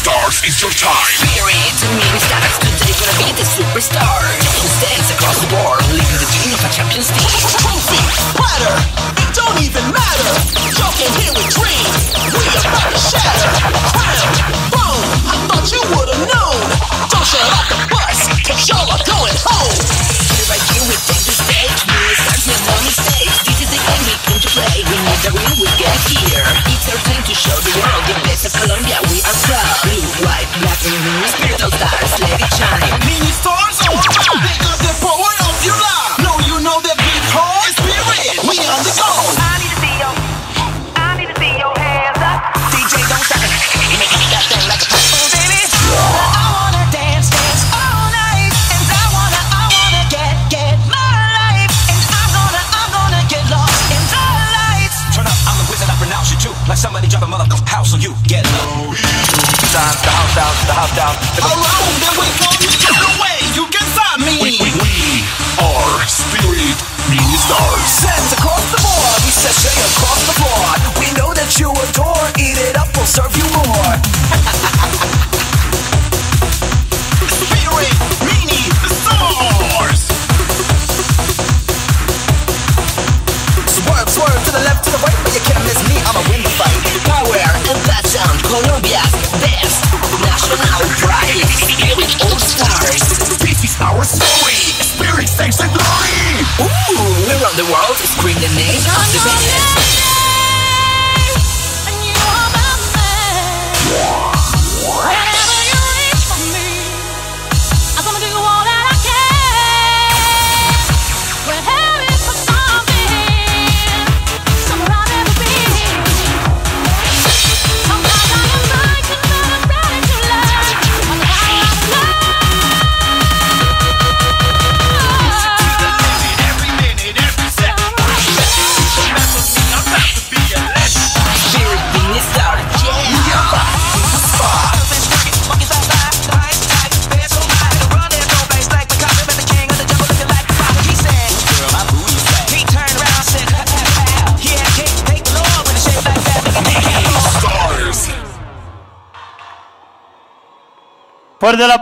stars, it's your time. Spirit, mini stars, today gonna be the superstar. Who stands across the world, leading the team of a Champions League. Trophy, platter, it don't even matter. Y'all can hear it dream, we about to shatter. Crown, boom, I thought you would've known. Don't shut off the bus, cause y'all are going home. Here by here we take the stage, mini stars make no mistakes. This is the game we came to play, we need the win, we get here. It's our time to show the world the best of Colombia, we are proud. Blue, white, black and green, spiritual stars, let it shine. Mini stars, alright, pick up the power of your life. No, you know that beat hard, spirit, we on the go. I need to see your hands up. DJ, don't stop it, make it that thing like a pop. Oh, baby, I wanna dance all night. And I wanna get my life. And I'm gonna get lost in the lights. Turn up, I'm the wizard, I pronounce you too. Like somebody drop a motherfucking house on you, get low. Time, the house down, the house down. Around and we gon' get away, you can find me. We are Spirit Mini Stars. Sends across the board, we sashay across the board. We know that you adore, eat it up, we'll serve you more. Spirit, Mini Stars. Swerve, swerve to the left, to the right, but you can't miss me, I'ma win the fight. Power and that sound, Colombia's best national pride. Spirit All Stars. This is our story. Spirit thanks and glory. Ooh, around the world, scream the name of the best. And you are my man. Whenever you reach for me, I'm gonna do all that I can. When heaven for something, somewhere I've never been. Sometimes I am like to know I'm ready to learn. On the power of love. Every minute, every second. Remember me, I'm about to be a legend. Spirit Mini Stars, yeah. Stars. Fuerte la